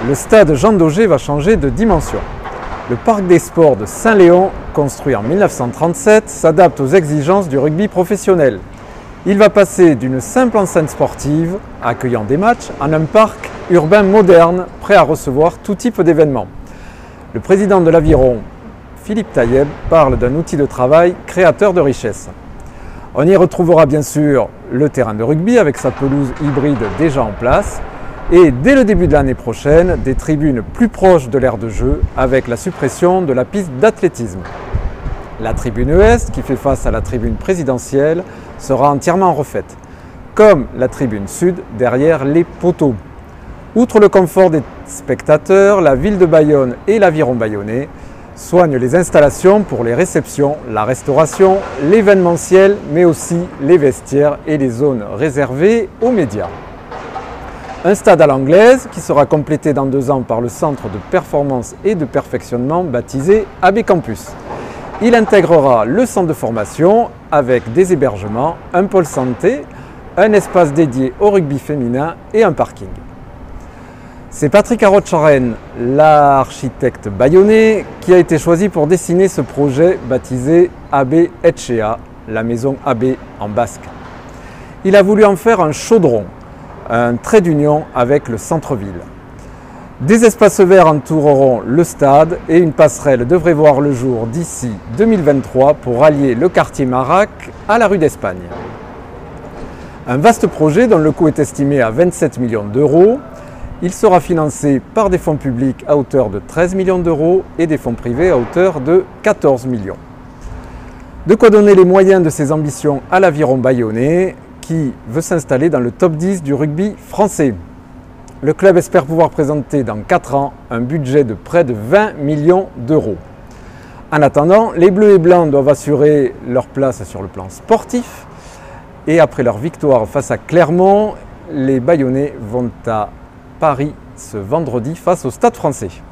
le stade Jean Daugé va changer de dimension. Le parc des sports de Saint-Léon, construit en 1937, s'adapte aux exigences du rugby professionnel. Il va passer d'une simple enceinte sportive, accueillant des matchs, en un parc urbain moderne, prêt à recevoir tout type d'événements. Le président de l'Aviron, Philippe Taïeb, parle d'un outil de travail créateur de richesse. On y retrouvera bien sûr le terrain de rugby avec sa pelouse hybride déjà en place et dès le début de l'année prochaine, des tribunes plus proches de l'aire de jeu avec la suppression de la piste d'athlétisme. La tribune Est, qui fait face à la tribune présidentielle, sera entièrement refaite, comme la tribune Sud derrière les poteaux. Outre le confort des spectateurs, la ville de Bayonne et l'Aviron bayonnais soignent les installations pour les réceptions, la restauration, l'événementiel, mais aussi les vestiaires et les zones réservées aux médias. Un stade à l'anglaise qui sera complété dans 2 ans par le centre de performance et de perfectionnement baptisé AB Campus. Il intégrera le centre de formation avec des hébergements, un pôle santé, un espace dédié au rugby féminin et un parking. C'est Patrick Arotcharen, l'architecte bayonnais, qui a été choisi pour dessiner ce projet baptisé AB Etxea, la maison AB en basque. Il a voulu en faire un chaudron, un trait d'union avec le centre-ville. Des espaces verts entoureront le stade et une passerelle devrait voir le jour d'ici 2023 pour rallier le quartier Marac à la rue d'Espagne. Un vaste projet dont le coût est estimé à 27 millions d'euros. Il sera financé par des fonds publics à hauteur de 13 millions d'euros et des fonds privés à hauteur de 14 millions. De quoi donner les moyens de ses ambitions à l'Aviron bayonnais qui veut s'installer dans le top 10 du rugby français. Le club espère pouvoir présenter dans 4 ans un budget de près de 20 millions d'euros. En attendant, les Bleus et Blancs doivent assurer leur place sur le plan sportif et après leur victoire face à Clermont, les Bayonnais vont à Paris ce vendredi face au Stade Français.